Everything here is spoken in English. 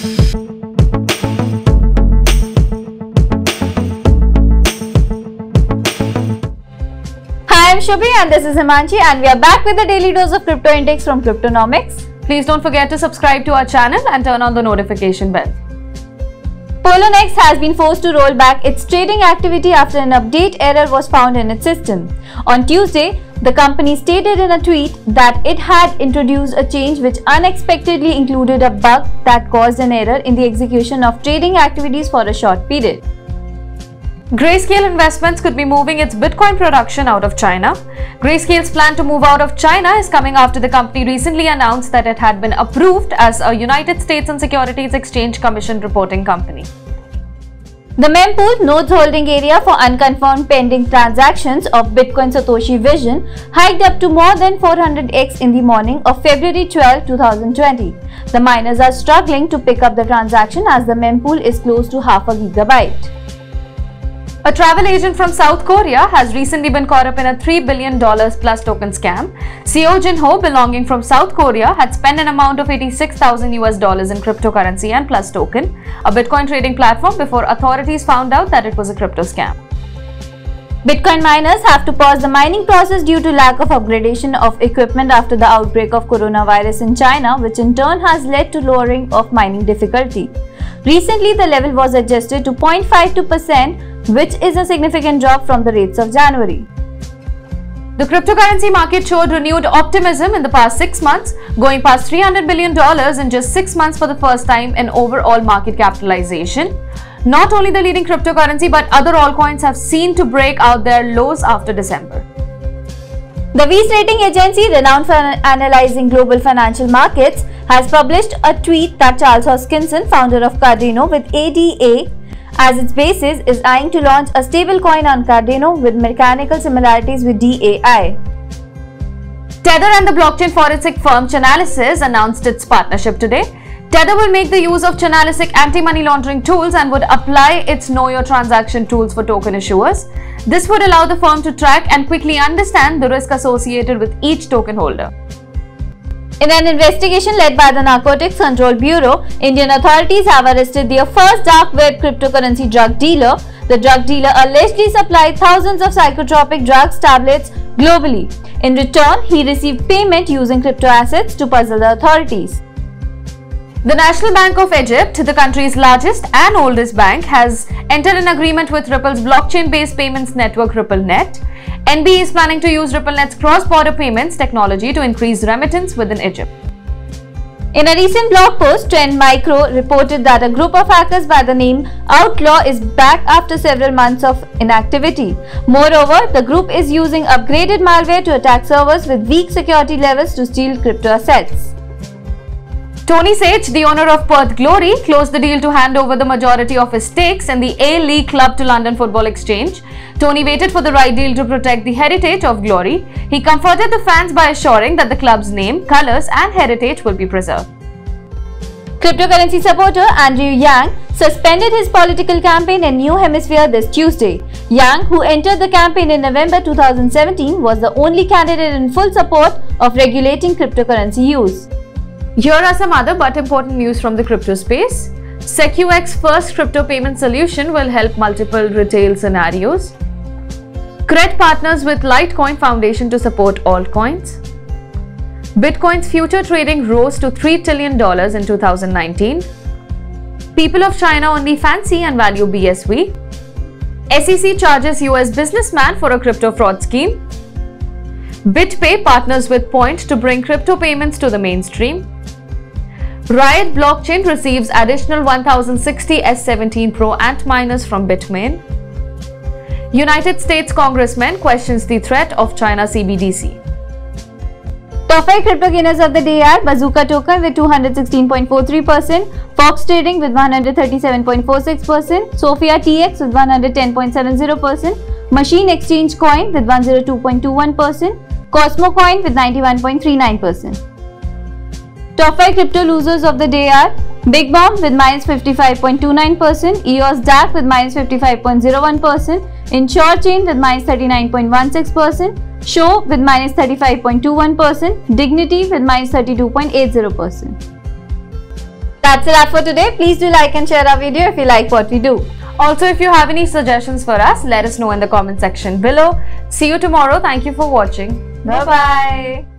Hi, I'm Shubhi and this is Himanshi, and we are back with a daily dose of crypto index from Cryptonomics. Please don't forget to subscribe to our channel and turn on the notification bell. Poloniex has been forced to roll back its trading activity after an update error was found in its system. On Tuesday, the company stated in a tweet that it had introduced a change which unexpectedly included a bug that caused an error in the execution of trading activities for a short period. Grayscale Investments could be moving its Bitcoin production out of China. Grayscale's plan to move out of China is coming after the company recently announced that it had been approved as a United States and Securities Exchange Commission reporting company. The mempool nodes holding area for unconfirmed pending transactions of Bitcoin Satoshi Vision hiked up to more than 400x in the morning of February 12, 2020. The miners are struggling to pick up the transaction as the mempool is close to half a gigabyte. A travel agent from South Korea has recently been caught up in a $3 billion plus token scam. Seo Jin-ho, belonging from South Korea, had spent an amount of $86,000 in cryptocurrency and Plus Token, a Bitcoin trading platform, before authorities found out that it was a crypto scam. Bitcoin miners have to pause the mining process due to lack of upgradation of equipment after the outbreak of coronavirus in China, which in turn has led to lowering of mining difficulty. Recently, the level was adjusted to 0.52%, which is a significant drop from the rates of January. The cryptocurrency market showed renewed optimism in the past 6 months, going past $300 billion in just 6 months for the first time in overall market capitalization. Not only the leading cryptocurrency but other altcoins have seen to break out their lows after December. The WIS rating agency, renowned for analyzing global financial markets, has published a tweet that Charles Hoskinson, founder of Cardano with ADA as its basis, is eyeing to launch a stablecoin on Cardano with mechanical similarities with DAI. Tether and the blockchain forensic firm Chainalysis announced its partnership today. Tether will make the use of Chainalysis anti-money laundering tools and would apply its Know Your Transaction tools for token issuers. This would allow the firm to track and quickly understand the risk associated with each token holder. In an investigation led by the Narcotics Control Bureau, Indian authorities have arrested their first dark web cryptocurrency drug dealer. The drug dealer allegedly supplied thousands of psychotropic drugs tablets globally. In return, he received payment using crypto assets to puzzle the authorities. The National Bank of Egypt, the country's largest and oldest bank, has entered an agreement with Ripple's blockchain-based payments network RippleNet. NBE is planning to use RippleNet's cross-border payments technology to increase remittance within Egypt. In a recent blog post, Trend Micro reported that a group of hackers by the name Outlaw is back after several months of inactivity. Moreover, the group is using upgraded malware to attack servers with weak security levels to steal crypto assets. Tony Sage, the owner of Perth Glory, closed the deal to hand over the majority of his stakes in the A-League club to London Football Exchange. Tony waited for the right deal to protect the heritage of Glory. He comforted the fans by assuring that the club's name, colours and heritage will be preserved. Cryptocurrency supporter Andrew Yang suspended his political campaign in New Hemisphere this Tuesday. Yang, who entered the campaign in November 2017, was the only candidate in full support of regulating cryptocurrency use. Here are some other but important news from the crypto space. SecuX's first crypto payment solution will help multiple retail scenarios. Cred partners with Litecoin Foundation to support altcoins. Bitcoin's future trading rose to $3 trillion in 2019. People of China only fancy and value BSV. SEC charges US businessman for a crypto fraud scheme. BitPay partners with Point to bring crypto payments to the mainstream. Riot Blockchain receives additional 1060 S17 Pro Antminers from Bitmain. United States Congressman questions the threat of China CBDC. Top 5 crypto gainers of the day are Bazooka Token with 216.43%, Fox Trading with 137.46%, Sophia TX with 110.70%, Machine Exchange Coin with 102.21%, Cosmo Coin with 91.39%. Top 5 crypto losers of the day are Big Bomb with -55.29%, EOS DAC with -55.01%, Insure Chain with -39.16%, Show with -35.21%, Dignity with -32.80%. That's a wrap for today. Please do like and share our video if you like what we do. Also, if you have any suggestions for us, let us know in the comment section below. See you tomorrow. Thank you for watching. Bye-bye.